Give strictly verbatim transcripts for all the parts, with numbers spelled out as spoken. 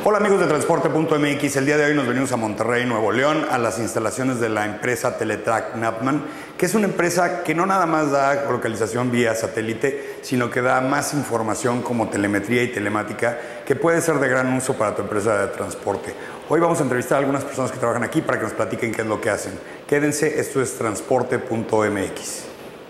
Hola amigos de Transporte punto M X, el día de hoy nos venimos a Monterrey, Nuevo León, a las instalaciones de la empresa Teletrac Napman, que es una empresa que no nada más da localización vía satélite, sino que da más información como telemetría y telemática, que puede ser de gran uso para tu empresa de transporte. Hoy vamos a entrevistar a algunas personas que trabajan aquí para que nos platiquen qué es lo que hacen. Quédense, esto es Transporte punto M X.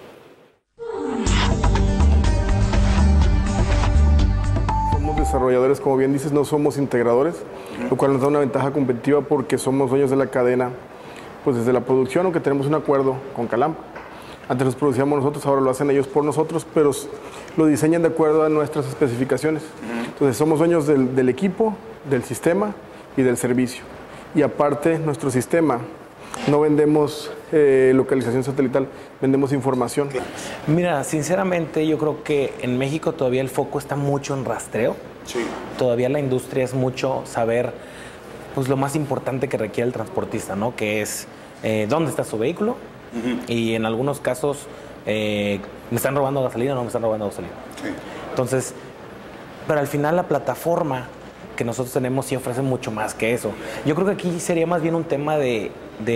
Desarrolladores, como bien dices, no somos integradores, lo cual nos da una ventaja competitiva porque somos dueños de la cadena, pues desde la producción, aunque tenemos un acuerdo con Calampa. Antes los producíamos nosotros, ahora lo hacen ellos por nosotros, pero lo diseñan de acuerdo a nuestras especificaciones. Entonces somos dueños del, del equipo, del sistema y del servicio. Y aparte, nuestro sistema, no vendemos eh, localización satelital, vendemos información. Mira, sinceramente yo creo que en México todavía el foco está mucho en rastreo. Sí. Todavía la industria es mucho saber pues, lo más importante que requiere el transportista, ¿no? Que es eh, dónde está su vehículo uh-huh. y en algunos casos eh, me están robando gasolina o no me están robando gasolina. Sí. Entonces, pero al final la plataforma que nosotros tenemos sí ofrece mucho más que eso. Yo creo que aquí sería más bien un tema de,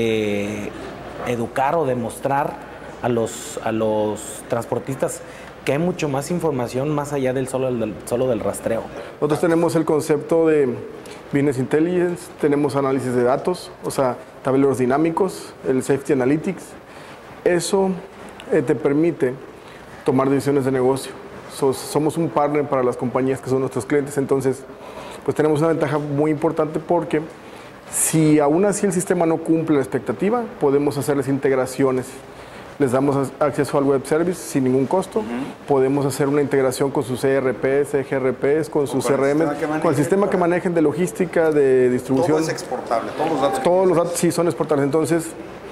de educar o demostrar a los, a los transportistas que hay mucho más información más allá del solo del, solo del rastreo. Nosotros tenemos el concepto de Business Intelligence, tenemos análisis de datos, o sea, tableros dinámicos, el Safety Analytics. Eso eh, te permite tomar decisiones de negocio. So, somos un partner para las compañías que son nuestros clientes, entonces pues tenemos una ventaja muy importante porque si aún así el sistema no cumple la expectativa, podemos hacerles integraciones. Les damos acceso al web service sin ningún costo. Uh-huh. Podemos hacer una integración con sus E R Ps, E G R Ps, con sus C R M, con el sistema que manejen de logística, de distribución. Todo es exportable, todos los datos. Todos los datos sí son exportables. Entonces,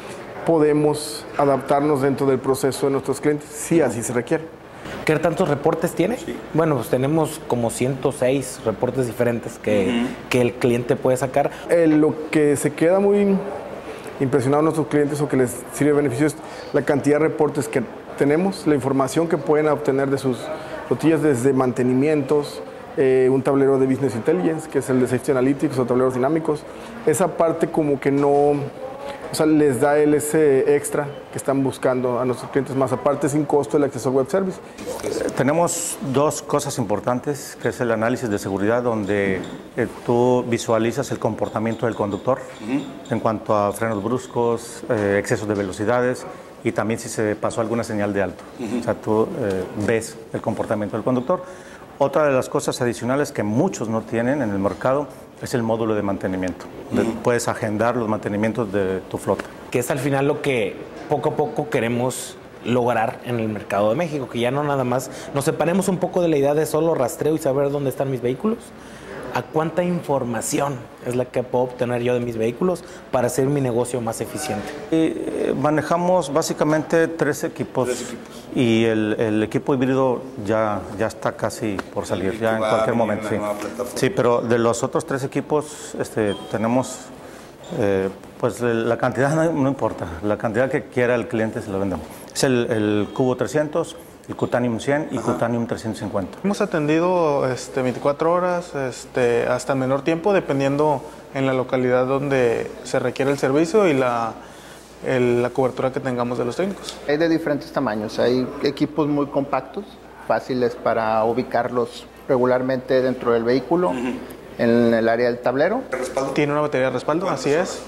podemos adaptarnos dentro del proceso de nuestros clientes, si así se requiere. ¿Qué tantos reportes tiene? Sí. Bueno, pues tenemos como ciento seis reportes diferentes que, uh-huh. que el cliente puede sacar. Eh, lo que se queda muy impresionado a nuestros clientes o que les sirve de beneficio es la cantidad de reportes que tenemos, la información que pueden obtener de sus flotillas desde mantenimientos, eh, un tablero de Business Intelligence, que es el de Safety Analytics o tableros dinámicos. Esa parte como que no, o sea, les da el ese extra que están buscando a nuestros clientes, más aparte sin costo el acceso al web service. Tenemos dos cosas importantes, que es el análisis de seguridad, donde eh, tú visualizas el comportamiento del conductor uh-huh. en cuanto a frenos bruscos, eh, excesos de velocidades y también si se pasó alguna señal de alto. Uh-huh. O sea, tú eh, ves el comportamiento del conductor. Otra de las cosas adicionales que muchos no tienen en el mercado es el módulo de mantenimiento. Uh-huh. Puedes agendar los mantenimientos de tu flota. Que es al final lo que poco a poco queremos lograr en el mercado de México, que ya no nada más nos separemos un poco de la idea de solo rastreo y saber dónde están mis vehículos, a cuánta información es la que puedo obtener yo de mis vehículos para hacer mi negocio más eficiente. Y, eh, manejamos básicamente tres equipos, tres equipos. y el, el equipo híbrido ya, ya está casi por salir, ya en cualquier momento. Sí. sí, pero de los otros tres equipos este, tenemos, eh, pues la cantidad no, no importa, la cantidad que quiera el cliente se lo vendemos. Es el, el Cubo trescientos, el Cutanium cien y Ajá. Cutanium trescientos cincuenta. Hemos atendido este, veinticuatro horas, este, hasta menor tiempo, dependiendo en la localidad donde se requiere el servicio y la, el, la cobertura que tengamos de los técnicos. Hay de diferentes tamaños, hay equipos muy compactos, fáciles para ubicarlos regularmente dentro del vehículo, uh-huh. en el área del tablero. Tiene una batería de respaldo, así es.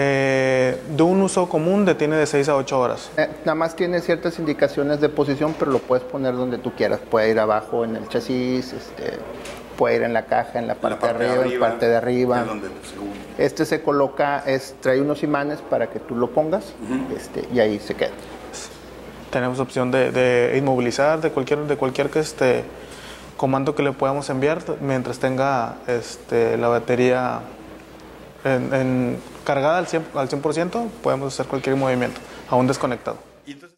Eh, de un uso común detiene de seis a ocho horas. Eh, nada más tiene ciertas indicaciones de posición, pero lo puedes poner donde tú quieras. Puede ir abajo en el chasis, este, puede ir en la caja, en la parte, en la parte de arriba, en la parte de arriba. Este se coloca, es, trae unos imanes para que tú lo pongas uh-huh. este, y ahí se queda. Tenemos opción de, de inmovilizar de cualquier, de cualquier que este, comando que le podamos enviar mientras tenga este, la batería En, en, cargada al cien por ciento, podemos hacer cualquier movimiento, aún desconectado.